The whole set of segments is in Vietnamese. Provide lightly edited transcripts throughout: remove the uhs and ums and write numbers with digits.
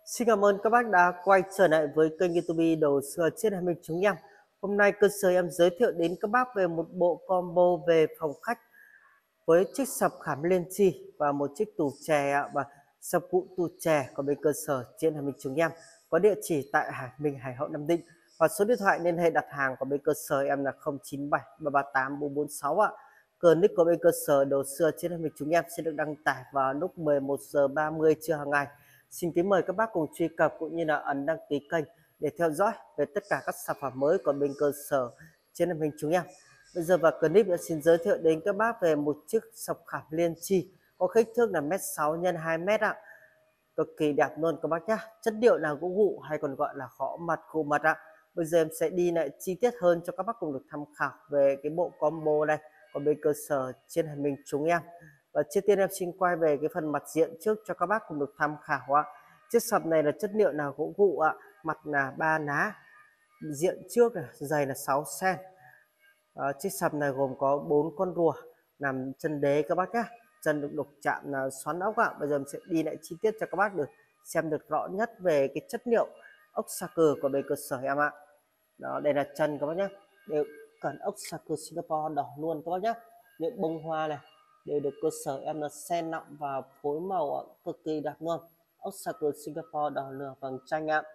Xin cảm ơn các bác đã quay trở lại với kênh YouTube Đồ Sửa Chiết Hay Mình chúng em. Hôm nay cơ sở em giới thiệu đến các bác về một bộ combo về phòng khách với chiếc sập khảm liên chi và một chiếc tủ chè và sập cụ tủ chè của bên cơ sở Chiết Hay Mình chúng em, có địa chỉ tại Hải Hậu, Nam Định, và số điện thoại liên hệ đặt hàng của bên cơ sở em là 097 338 446 ạ. Clip của bên cơ sở Đồ Sửa Chiết Hay Mình chúng em sẽ được đăng tải vào lúc 11 giờ 30 trưa hàng ngày. Xin kính mời các bác cùng truy cập cũng như là ấn đăng ký kênh để theo dõi về tất cả các sản phẩm mới của bên cơ sở trên màn hình chúng em. Bây giờ vào clip em xin giới thiệu đến các bác về một chiếc sập khảm liên chi có kích thước là 1,6 x 2 m ạ. Cực kỳ đẹp luôn các bác nhá. Chất liệu là gỗ gụ hay còn gọi là gõ mặt khô mặt ạ. Bây giờ em sẽ đi lại chi tiết hơn cho các bác cùng được tham khảo về cái bộ combo này của bên cơ sở trên màn hình chúng em. Và trước tiên em xin quay về cái phần mặt diện trước cho các bác cùng được tham khảo ạ. Chiếc sập này là chất liệu là gỗ gụ ạ, mặt là 3 ná, diện trước là dày là 6 cm. Chiếc sập này gồm có 4 con rùa nằm chân đế các bác nhé, chân được đục chạm là xoắn ốc ạ. Bây giờ mình sẽ đi lại chi tiết cho các bác được xem được rõ nhất về cái chất liệu ốc xà cừ của bên cơ sở em ạ. Đó, đây là chân các bác nhé, đều cần ốc xà cừ Singapore đỏ luôn các bác nhé. Những bông hoa này đều được cơ sở em là sen nặng và phối màu cực kỳ đẹp luôn. Ốc xà cừ Singapore đỏ lửa vàng chanh ạ.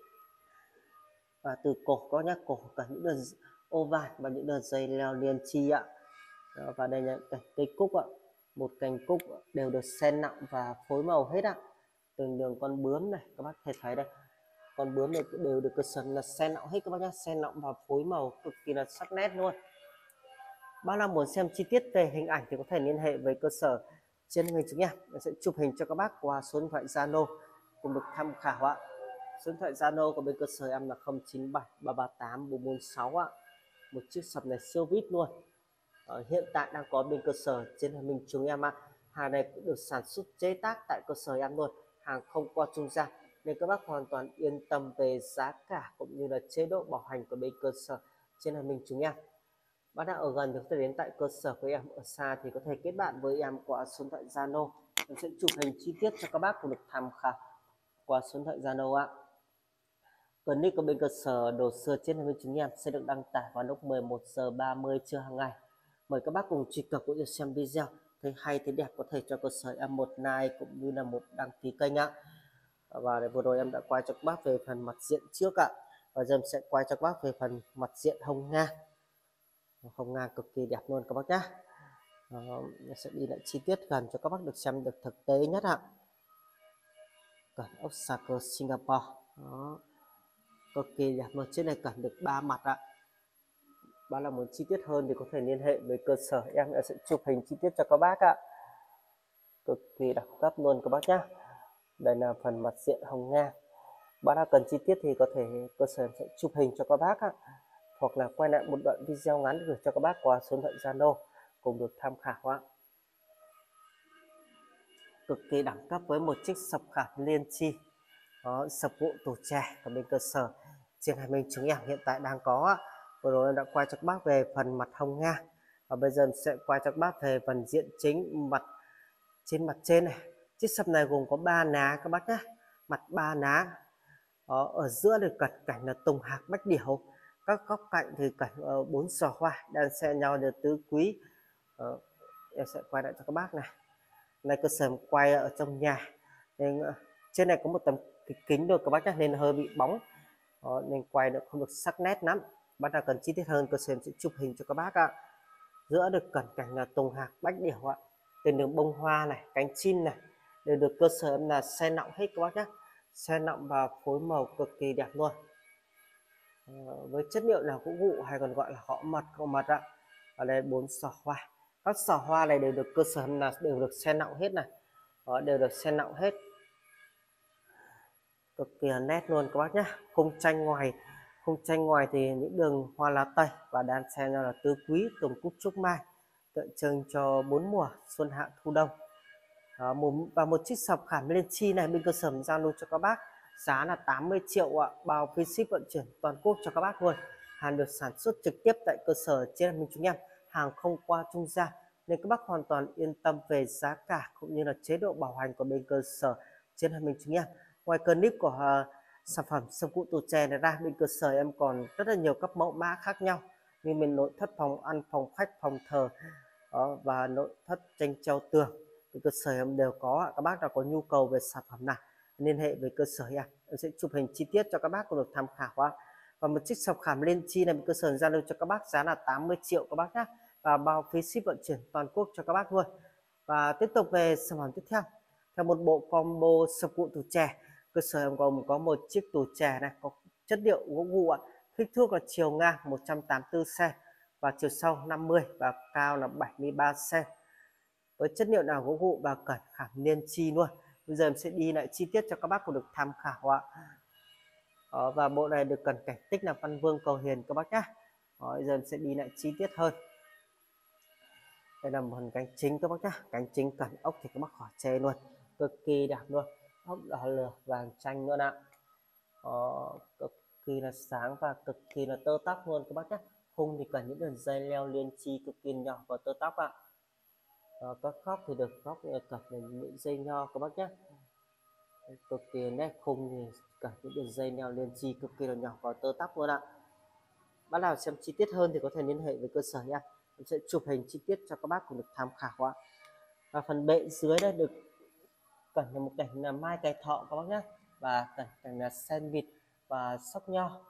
Và từ cổ có nhá, cổ cả những đường ô vàng và những đường dây leo liền chi ạ. Đó, và đây là cây cúc ạ, một cành cúc đều được sen nặng và phối màu hết ạ. Từng đường con bướm này các bác thể thấy đây, con bướm này đều được cơ sở là sen nặng hết các bác nhá, sen nặng và phối màu cực kỳ là sắc nét luôn. Bác nào muốn xem chi tiết về hình ảnh thì có thể liên hệ với cơ sở trên hình chúng em sẽ chụp hình cho các bác qua số điện thoại Zalo cùng được tham khảo ạ. Số điện thoại Zalo của bên cơ sở em là 097 338 446 ạ. Một chiếc sập này siêu vip luôn. Hiện tại đang có bên cơ sở trên hình mình chúng em ạ. Hàng này cũng được sản xuất chế tác tại cơ sở em luôn, hàng không qua trung gian, nên các bác hoàn toàn yên tâm về giá cả cũng như là chế độ bảo hành của bên cơ sở trên hình mình chúng em. Bác nào ở gần thì có thể đến tại cơ sở của em, ở xa thì có thể kết bạn với em qua số điện thoại Zalo. Em sẽ chụp hình chi tiết cho các bác cùng được tham khảo qua số điện thoại Zalo ạ. Clip của bên cơ sở Đồ Sửa Chiết Hay Mình chúng em sẽ được đăng tải vào lúc 11 giờ 30 trưa hàng ngày. Mời các bác cùng truy cập cũng như xem video, thấy hay thấy đẹp có thể cho cơ sở em một like cũng như là một đăng ký kênh ạ. Và vừa rồi em đã quay cho các bác về phần mặt diện trước ạ, và giờ em sẽ quay cho các bác về phần mặt diện hông ngang. Hông ngang cực kỳ đẹp luôn các bác nhé. Sẽ đi lại chi tiết gần cho các bác được xem được thực tế nhất ạ. Cần ốc xà cừ Singapore. Đó, cực kỳ đẹp luôn. Trên này cần được 3 mặt ạ. Bác nào muốn chi tiết hơn thì có thể liên hệ với cơ sở em sẽ chụp hình chi tiết cho các bác ạ. Cực kỳ đẳng cấp luôn các bác nhé. Đây là phần mặt diện hông ngang. Bác nào cần chi tiết thì có thể cơ sở sẽ chụp hình cho các bác ạ, hoặc là quay lại một đoạn video ngắn gửi cho các bác qua số điện thoại Zalo cùng được tham khảo ạ. Cực kỳ đẳng cấp với một chiếc sập khảm liên chi. Đó, sập gỗ tủ chè của bên cơ sở trên hai mình chúng em hiện tại đang có. Vừa rồi em đã quay cho các bác về phần mặt hông ngang, và bây giờ em sẽ quay cho các bác về phần diện chính mặt trên này. Chiếc sập này gồm có 3 ná các bác nhé, mặt 3 ná. Đó, ở giữa được cật cảnh là tùng hạc bách điểu, các góc cạnh thì cảnh 4 giò hoa đan xen nhau được tứ quý. Em sẽ quay lại cho các bác này. Này cơ sở quay ở trong nhà nên trên này có một tấm kính rồi các bác nhé, nên hơi bị bóng. Đó, nên quay được không được sắc nét lắm. Bác nào cần chi tiết hơn cơ sở sẽ chụp hình cho các bác ạ. Giữa được cẩn cảnh là tùng hạc bách điểu ạ, từ đường bông hoa này, cánh chim này đều được cơ sở em là sen nọng hết các bác nhé, sen nọng và phối màu cực kỳ đẹp luôn. Với chất liệu là gỗ gụ hay còn gọi là gõ mặt ạ. Ở đây 4 sò hoa, các sò hoa này đều được cơ sở là đều được sen nọng hết này. Đó, đều được sen nọng hết, cực kỳ nét luôn các bác nhé. Khung tranh ngoài thì những đường hoa lá tây và đan xen là tứ quý, tùng cúc trúc mai, tượng trưng cho 4 mùa xuân hạ thu đông. Đó, và một chiếc sập khảm liên chi này bên cơ sở giao lưu cho các bác giá là 80 triệu ạ, bao phí ship vận chuyển toàn quốc cho các bác luôn. Hàng được sản xuất trực tiếp tại cơ sở trên mình chúng em, hàng không qua trung gian, nên các bác hoàn toàn yên tâm về giá cả cũng như là chế độ bảo hành của bên cơ sở trên mình chúng em. Ngoài clip của sản phẩm sông cụ tủ chè này ra, bên cơ sở em còn rất là nhiều các mẫu mã khác nhau như mình nội thất phòng ăn, phòng khách, phòng thờ đó, và nội thất tranh treo tường. Bên cơ sở em đều có. Các bác nào có nhu cầu về sản phẩm nào liên hệ với cơ sở em sẽ chụp hình chi tiết cho các bác cùng được tham khảo. Và một chiếc sập khảm lên chi này cơ sở giao lưu cho các bác giá là 80 triệu các bác nhé, và bao phí ship vận chuyển toàn quốc cho các bác luôn. Và tiếp tục về sản phẩm tiếp theo, theo một bộ combo sập cụ tủ chè, cơ sở em gồm có một chiếc tủ chè này có chất liệu gỗ gụ kích thước là chiều ngang 184 cm và chiều sâu 50 và cao là 73 cm, với chất liệu nào gỗ gụ và cẩn khảm liên chi luôn. Bây giờ em sẽ đi lại chi tiết cho các bác cùng được tham khảo và bộ này được cần cảnh tích là Văn Vương Cầu Hiền các bác nhé. Bây giờ em sẽ đi lại chi tiết hơn. Đây là một phần cánh chính các bác nhé, cánh chính cần ốc thì các bác khỏi chê luôn, cực kỳ đẹp luôn, ốc đỏ lửa vàng chanh luôn ạ. Cực kỳ là sáng và cực kỳ là tơ tóc luôn các bác nhé. Khung thì cần những đường dây leo liên chi cực kỳ nhỏ vào tơ tóc ạ. Các góc thì được góc cần những dây nho các bác nhé, cực kỳ nét. Khung thì cần những đường dây leo liên chi cực kỳ là nhỏ vào tơ tóc luôn ạ. Bác nào xem chi tiết hơn thì có thể liên hệ với cơ sở nha, em sẽ chụp hình chi tiết cho các bác cùng được tham khảo. Và phần bệ dưới đây được cần là một cảnh là mai cài thọ các bác nhé, và cảnh là sen vịt và sóc nho.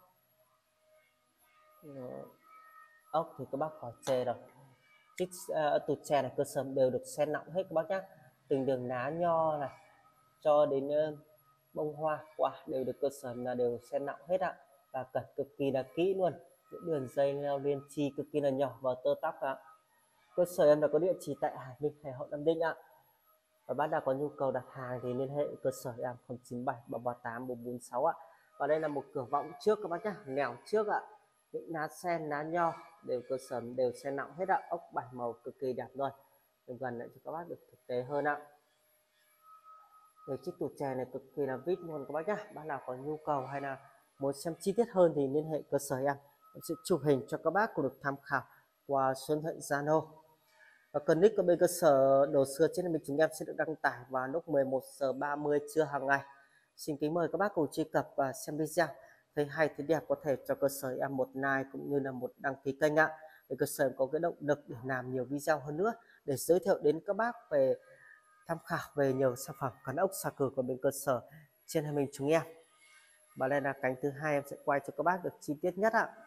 Ốc thì các bác khỏi chê rồi. Chiếc tủ chè này cơ sở đều được sen nọng hết các bác nhé, từng đường lá nho này cho đến bông hoa quả đều được cơ sở là đều sen nọng hết ạ, và cẩn cực kỳ là kỹ luôn. Những đường dây leo liên chi cực kỳ là nhỏ vào tơ tóc ạ. Cơ sở em đã có địa chỉ tại Hải Minh, Hải Hậu, Nam Định ạ. Và bác nào có nhu cầu đặt hàng thì liên hệ với cơ sở em 097 338 446 ạ. Và đây là một cửa võng trước các bác nhé, nẻo trước ạ. Những lá sen, lá nho đều cơ sở đều sen nọng hết ạ, ốc 7 màu cực kỳ đẹp luôn. Em gần lại cho các bác được thực tế hơn ạ. Để chiếc tủ chè này cực kỳ là vip luôn các bác nhé. Bác nào có nhu cầu hay là muốn xem chi tiết hơn thì liên hệ cơ sở em sẽ chụp hình cho các bác cùng được tham khảo qua số điện thoại Zalo. Và clip của bên cơ sở đồ sưa trên mình chúng em sẽ được đăng tải vào lúc 11 giờ 30 trưa hàng ngày. Xin kính mời các bác cùng truy cập và xem video. Thấy hay thấy đẹp có thể cho cơ sở em một like cũng như là một đăng ký kênh ạ, để cơ sở có cái động lực để làm nhiều video hơn nữa, để giới thiệu đến các bác về tham khảo về nhiều sản phẩm cán ốc xà cừ của bên cơ sở trên mình chúng em. Và đây là cánh thứ hai, em sẽ quay cho các bác được chi tiết nhất ạ.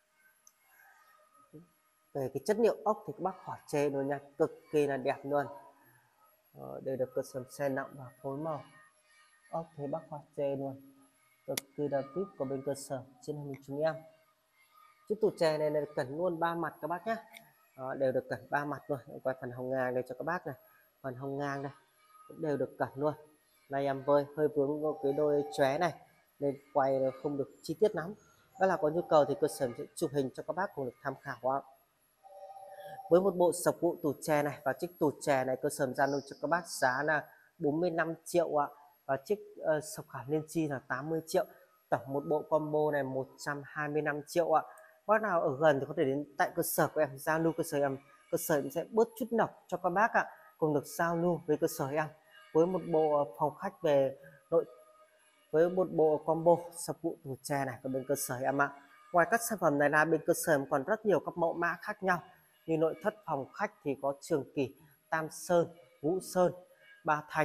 Về cái chất liệu ốc thì các bác khỏi chê luôn nha, cực kỳ là đẹp luôn. Đây được cơ sở xe nặng và phối màu ốc thì bác khỏi chê luôn, cực kỳ là vip của bên cơ sở trên hình chúng em. Chiếc tủ chè này là cần luôn 3 mặt các bác nhé, đều được cần 3 mặt luôn. Quay phần hông ngang đây cho các bác này, phần hông ngang đây cũng đều được cần luôn. Này em hơi vướng cái đôi chóe này nên quay không được chi tiết lắm. Đó là có nhu cầu thì cơ sở sẽ chụp hình cho các bác cùng được tham khảo. Với một bộ sập cụ tủ chè này và chiếc tủ chè này cơ sở giao lưu cho các bác giá là 45 triệu ạ, và chiếc sập khảm liên chi là 80 triệu. Tổng một bộ combo này 125 triệu ạ. Bác nào ở gần thì có thể đến tại cơ sở của em giao lưu cơ sở em sẽ bớt chút nọc cho các bác ạ, cùng được giao lưu với cơ sở em với một bộ phòng khách về nội, với một bộ combo sập cụ tủ chè này của bên cơ sở em ạ. Ngoài các sản phẩm này là bên cơ sở em còn rất nhiều các mẫu mã khác nhau, như nội thất phòng khách thì có Trường Kỳ, Tam Sơn, Vũ Sơn, Ba Thành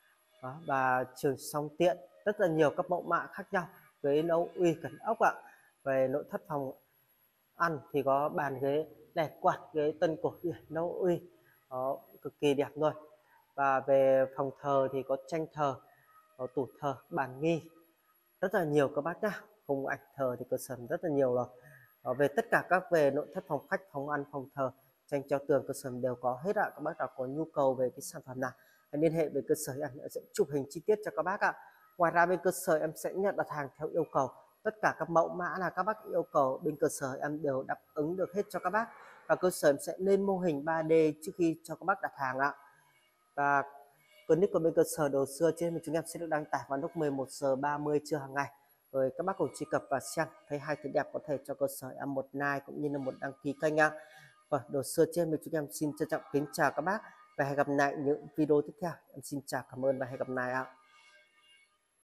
và Trường Song Tiện, rất là nhiều các mẫu mã khác nhau. Ghế nấu uy cần ốc ạ. Về nội thất phòng ăn thì có bàn ghế đẹp quạt, ghế Tân Cổ Điển nấu uy cực kỳ đẹp luôn. Và về phòng thờ thì có tranh thờ, có tủ thờ, bàn nghi, rất là nhiều các bác nhá. Khung ảnh thờ thì cơ sở rất là nhiều rồi. Về tất cả các về nội thất phòng khách, phòng ăn, phòng thờ, tranh treo tường cơ sở đều có hết ạ. Các bác nào có nhu cầu về cái sản phẩm nào hãy liên hệ với cơ sở em sẽ chụp hình chi tiết cho các bác ạ. Ngoài ra bên cơ sở em sẽ nhận đặt hàng theo yêu cầu, tất cả các mẫu mã là các bác yêu cầu bên cơ sở em đều đáp ứng được hết cho các bác, và cơ sở em sẽ lên mô hình 3D trước khi cho các bác đặt hàng ạ. Và clip của bên cơ sở đồ sưa trên mình chúng em sẽ được đăng tải vào lúc 11 giờ 30 trưa hàng ngày. Rồi các bác cùng truy cập và xem thấy hay thấy đẹp có thể cho cơ sở em một like cũng như là một đăng ký kênh ạ. Và đồ sưa trên mình chúng em xin trân trọng kính chào các bác và hẹn gặp lại những video tiếp theo. Em xin chào, cảm ơn và hẹn gặp lại ạ.